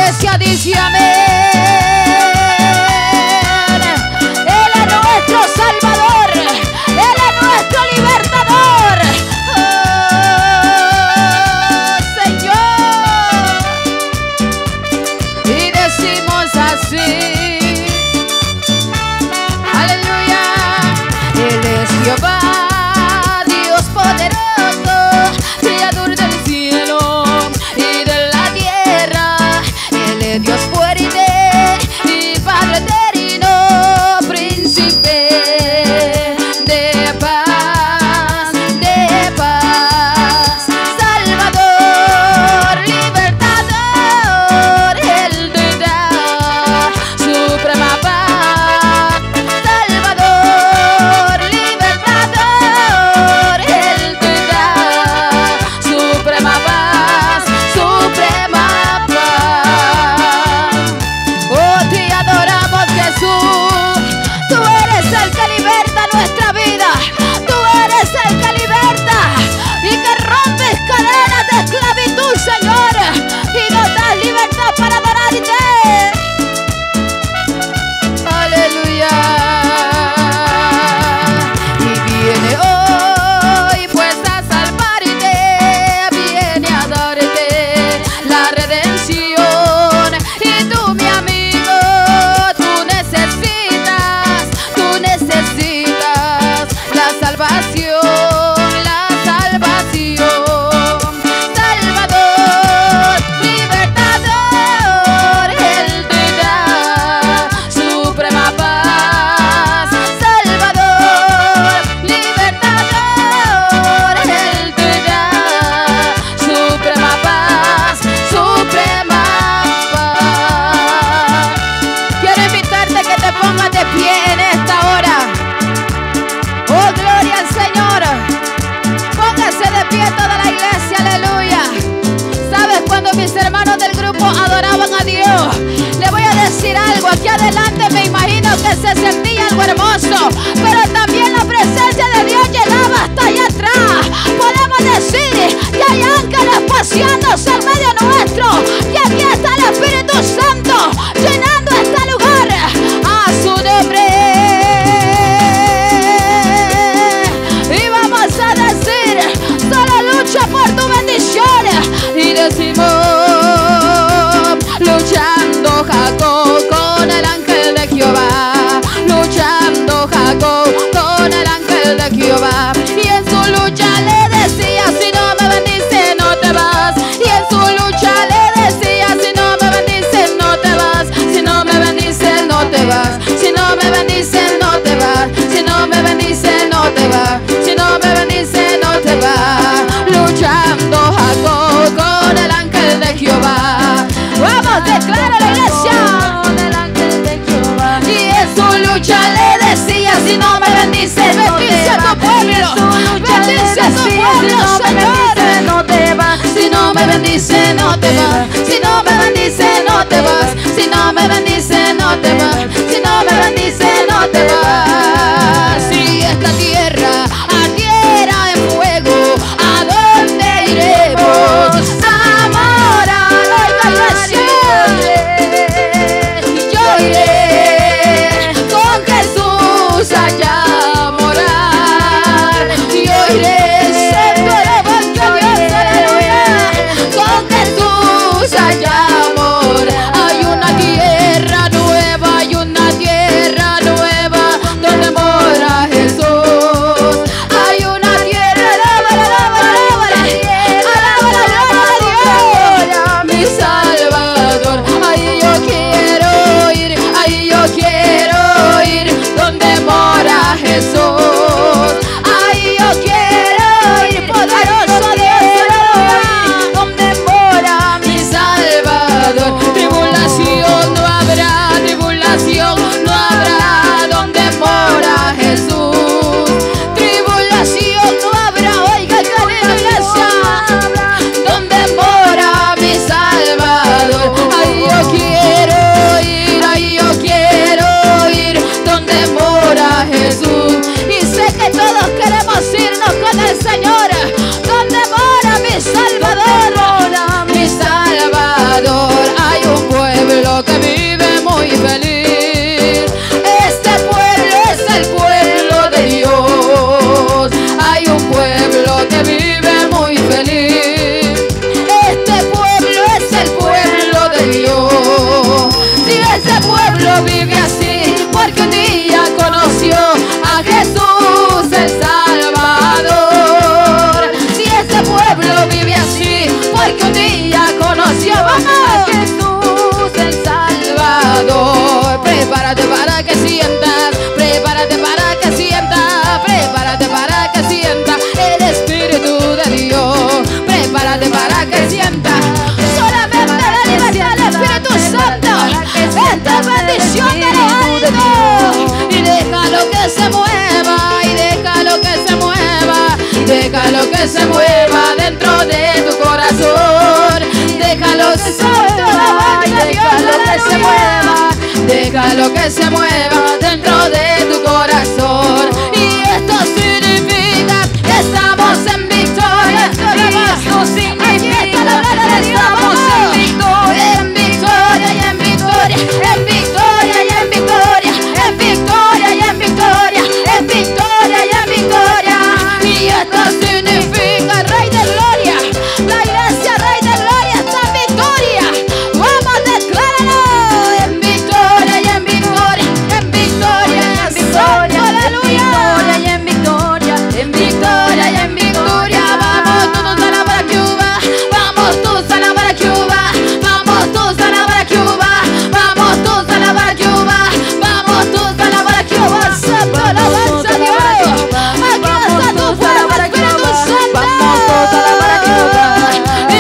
iglesia dice amén. Él es nuestro Salvador, Él es nuestro libertador. Oh, Señor. Y decimos así: aleluya. Él es Jehová, Dios poderoso, Creador del cielo y de la tierra. Él es Dios fuerte y Padre eterno, príncipe de paz, Salvador, libertador. Él te da suprema paz, Salvador, libertador. Él te da suprema paz, suprema paz. Oh, te adoramos, Jesús. Tú eres el que liberta nuestra vida. Tú eres el que liberta y que rompes cadenas de esclavitud, Señor, y nos das libertad para adorarte. Aleluya. Y viene hoy pues a salvarte, viene a darte la redención. Y tú, mi amigo, tú necesitas la salvación, Salvador, libertador. Él te da suprema paz, Salvador, libertador. Él te da suprema paz, suprema paz. Quiero invitarte a que te pongas de pie en esta hora. Oh, gloria al Señor. Póngase de pie toda la iglesia, aleluya. ¿Sabes? Cuando mis hermanos del grupo adoraban a Dios, le voy a decir algo. Aquí adelante me imagino que se sentía algo hermoso, pero también la presencia de Dios llegaba hasta allá atrás. Podemos decir que hay ángeles paseándose en medio nuestro, y aquí está el Espíritu Santo llenando este lugar. A su nombre. Y vamos a decir: solo lucha por tu bendición. Y decimos: luchando Jacob con el ángel de Jehová, luchando Jacob con el ángel de Jehová. Y en su lucha le decía: si no me bendices no te vas. Y en su lucha le decía: si no me bendices no te vas. Si no me bendices no te vas. Si no me bendices no te vas. Si no me bendices no te vas. Si no me bendices no te vas. Luchando Jacob con el ángel de Jehová. Vamos, declara la iglesia. Con el ángel de Jehová. Y en su lucha le decía: si no me bendices, bendice a tu pueblo. Bendice a tu pueblo, Señor. No te vas. Si no me bendices no te vas. Si no me bendices no te vas. Si no me bendices no te vas. Si no me bendices no te vas. Si esta tierra ardiera en fuego, ¿a dónde iremos? Amor a la iglesia. Yo iré con Jesús allá a morar. Yo iré, santo alabanza a Dios, aleluya, con Jesús allá a morar. Hay una tierra nueva, hay una que se mueva dentro de tu corazón. Déjalo que se mueva, déjalo que se mueva, déjalo que se mueva dentro de tu corazón. Y esto significa que estamos en victoria. Y esto significa que estamos en victoria, en victoria y en victoria, en victoria y en victoria, en victoria y en victoria, en victoria y en victoria. Y esto significa Rey de Gloria, la iglesia Rey de Gloria está en victoria. Vamos, decláralo, en victoria y en victoria, en victoria y en victoria, aleluya, y en victoria, en victoria y en victoria. Vamos todos a la para Cuba, vamos todos a la para Cuba, vamos todos a la para Cuba, vamos todos a la para Cuba, vamos todos a la para Cuba. Santo, alabanza a Dios. Aquí está tu fuego, Espíritu Santo. Vamos todos a la para Cuba.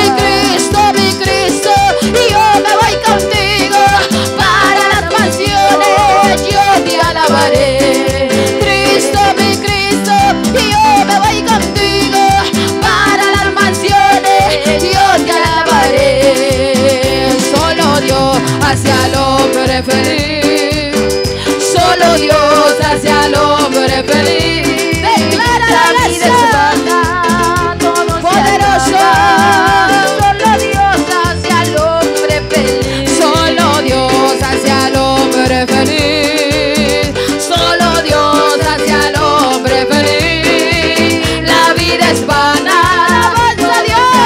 Mi Cristo, y yo me voy contigo para las mansiones, yo te alabaré. Cristo, mi Cristo, y yo me voy contigo para las mansiones, yo te alabaré. Solo Dios hace al hombre feliz, solo Dios hace al hombre feliz. Declara la vida es vana, poderoso. Solo Dios hace al hombre feliz, solo Dios hace al hombre feliz, solo Dios hace al hombre feliz. La vida es vana, alabanza a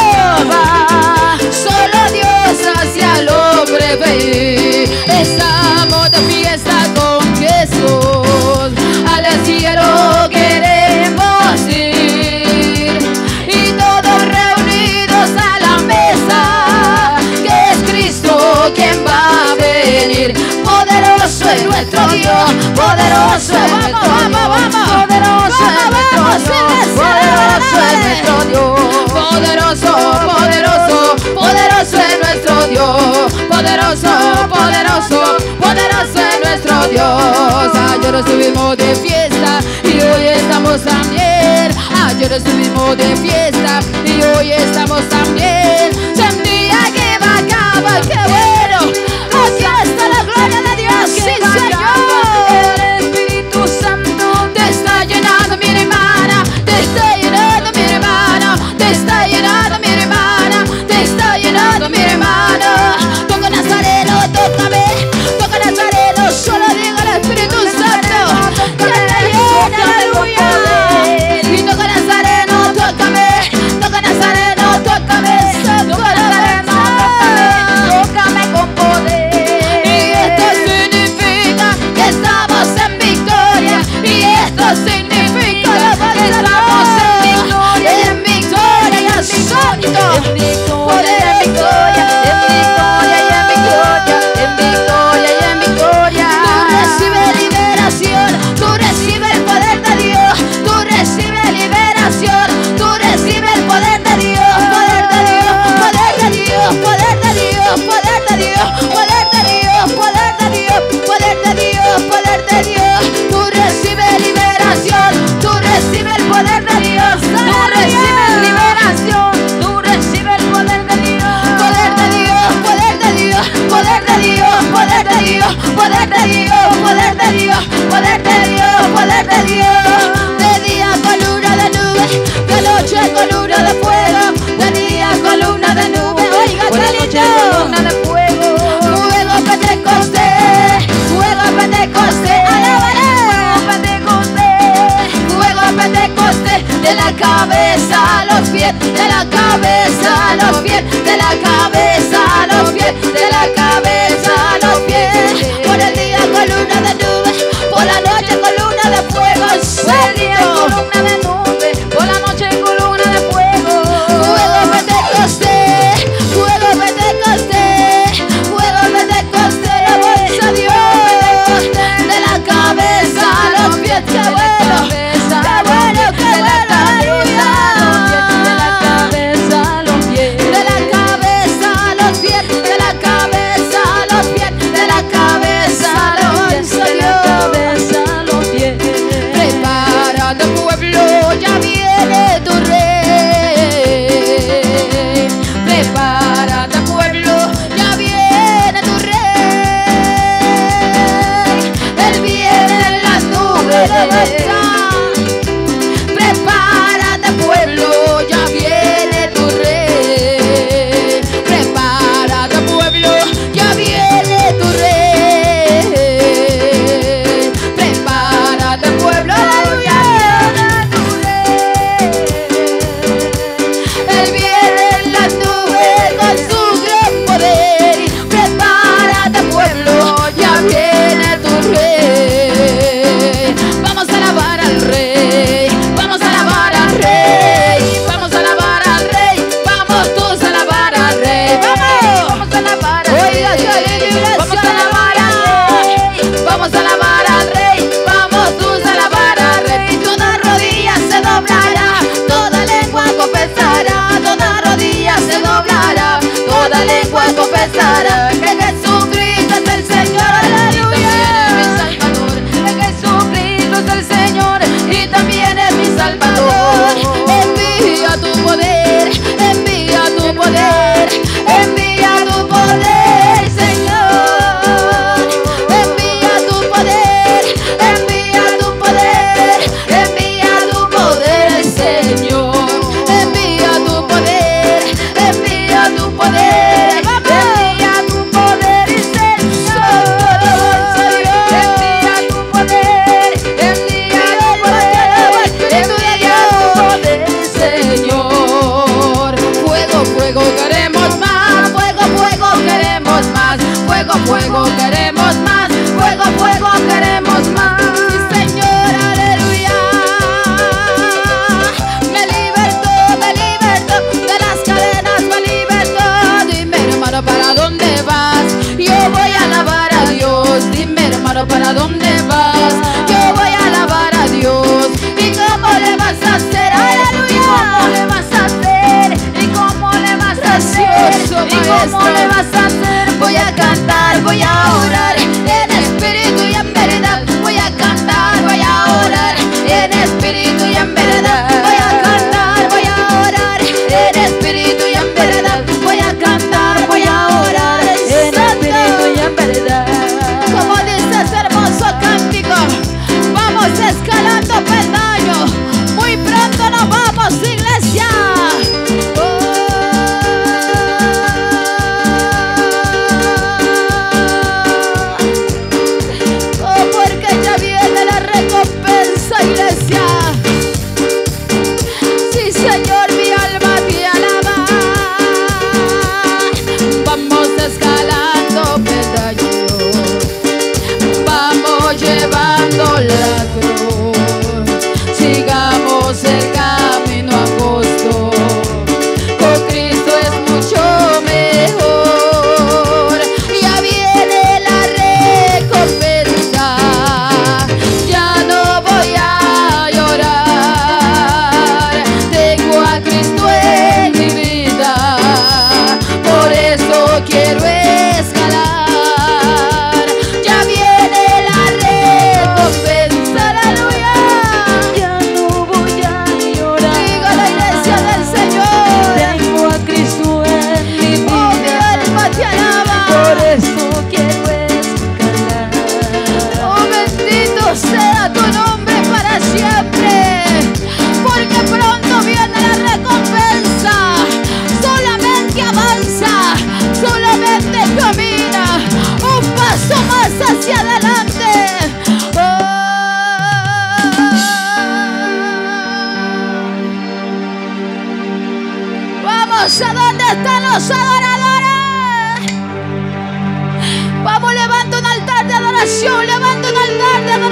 Dios. Solo Dios hace al hombre feliz. Estamos de fiesta con Jesús, al cielo queremos ir, y todos reunidos a la mesa, que es Cristo quien va a venir. Poderoso es nuestro Dios, poderoso es nuestro Dios, poderoso es nuestro Dios, poderoso es nuestro Dios, poderoso, poderoso, poderoso es nuestro Dios, poderoso, poderoso, poderoso es nuestro Dios. Ayer estuvimos de fiesta y hoy estamos también. Ayer estuvimos de fiesta y hoy estamos también. Sentía que va a acabar, qué bueno. Aquí está la gloria de Dios, sí Señor. El Espíritu Santo te está llenando, mi hermana, te está llenando, mi hermana, te está llenando, mi hermana, te está llenando, mi hermana. Toca Nazareno, tócame, toca Nazareno, solo diga al Espíritu Santo que te llena, aleluya. Y toca Nazareno, tócame, toca Nazareno.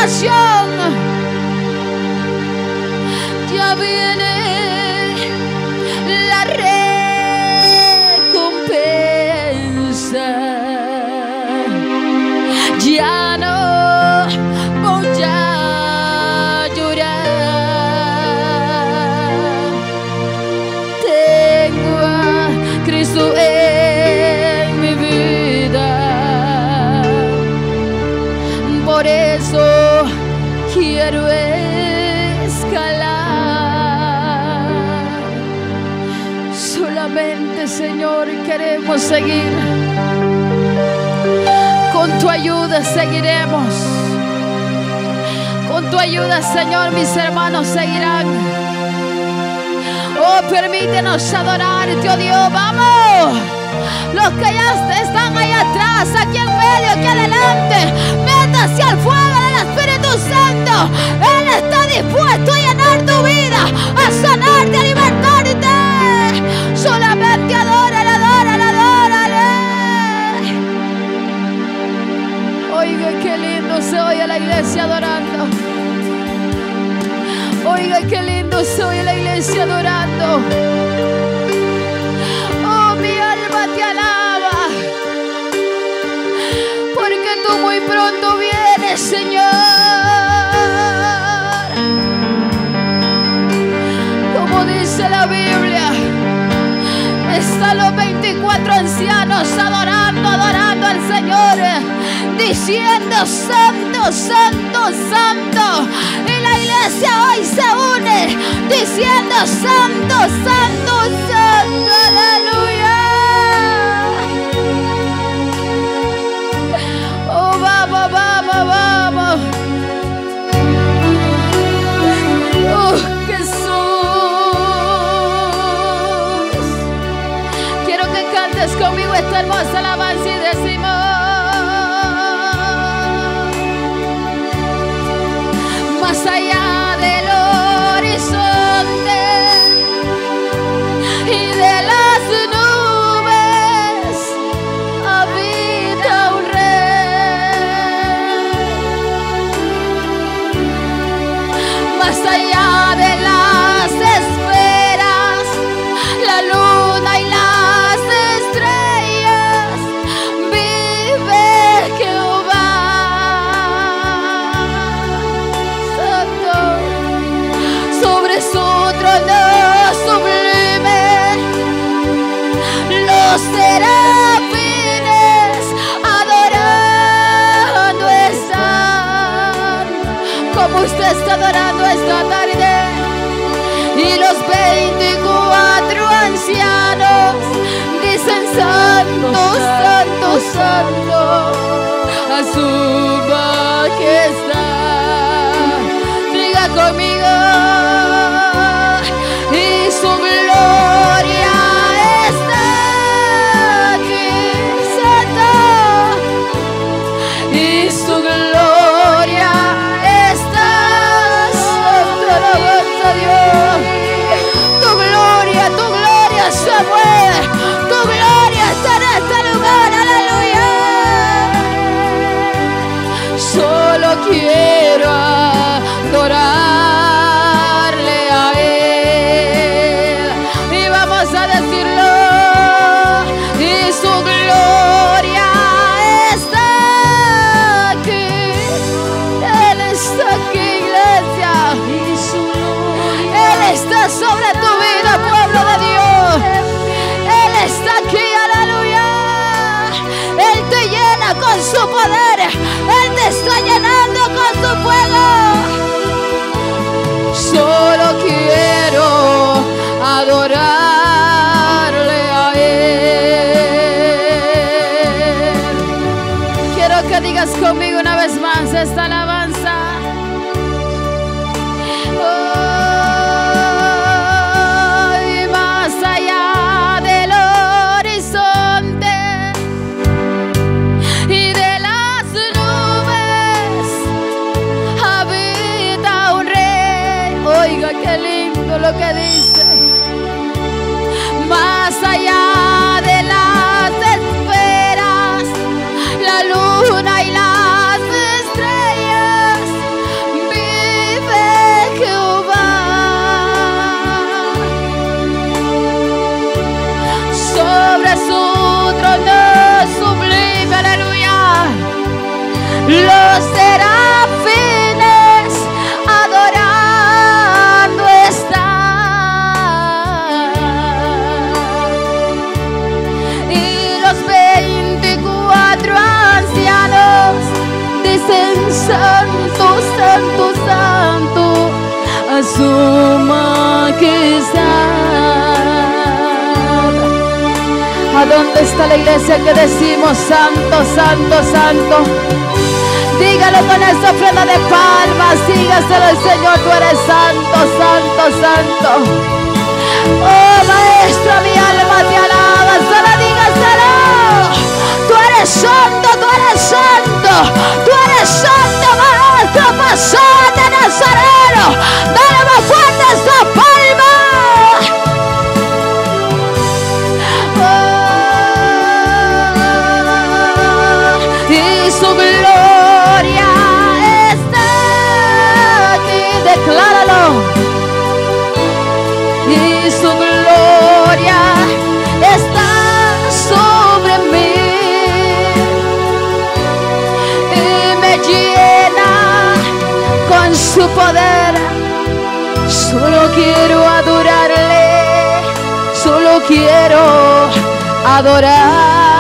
nación. Ya viene la recompensa. Ya no voy a llorar. Tengo a Cristo en mi vida. Por eso quiero escalar. Solamente, Señor, queremos seguir. Con tu ayuda seguiremos. Con tu ayuda, Señor, mis hermanos seguirán. Oh, permítenos adorarte, oh Dios. Vamos. Los que ya están ahí atrás, aquí en medio, aquí adelante, métase al fuego del Espíritu Santo. Él está dispuesto a llenar tu vida, a sanarte, a libertarte. Solamente adórale, adórale, adórale. Oiga, qué lindo se oye la iglesia adorando. Oiga, qué lindo se oye la iglesia adorando. Oh, mi alma te alaba, porque tú muy pronto vienes, Señor. Como dice la Biblia, están los 24 ancianos adorando, adorando al Señor, diciendo santo, santo, santo. Y la iglesia hoy se une diciendo santo, santo, santo. Aleluya. Oh, vamos, vamos, vamos. Oh, Jesús. Quiero que cantes conmigo esta hermosa alabanza y decimos: más allá del horizonte y de las nubes habita un rey. Más allá de las esferas, la luna y las estrellas, vive Jehová. Sobre su trono sublime, los serafines adorando están, como usted está adorando esta tarde. Y los 24 ancianos dicen santo, santo, santo a su majestad. Diga conmigo: y su gloria está aquí, santo. Y su gloria está, santo, alabanza a Dios. Tu gloria se mueve, tu gloria está en este lugar, aleluya. Solo quiero adorarle a Él. Y vamos a decirlo: y su gloria está aquí. Él está aquí, iglesia. Y su gloria, Él está sobre tu vida, pueblo de Dios. Él está aquí, aleluya. Él te llena con su poder. Él te está llenando con su fuego. Solo quiero adorarle a Él. Quiero que digas conmigo una vez más esta alabanza. Oh, y más allá del horizonte y de las nubes habita un rey. Oiga, qué lindo lo que dice. Más allá de las esferas, la luna y las estrellas, santo, santo, santo a su majestad. ¿A dónde está la iglesia que decimos santo, santo, santo? Dígalo con esa ofrenda de palmas, dígaselo al Señor, tú eres santo, santo, santo. Oh Maestro, mi alma te alaba, solo dígaselo. Tú eres santo, tú eres santo, tú eres santo, Maestro, Pastor de Nazareno. Dale más fuerte esa palma. Oh, y su gloria está aquí, decláralo. Y su gloria está sobre mí y me llena con su poder. Solo quiero adorarle, solo quiero adorar.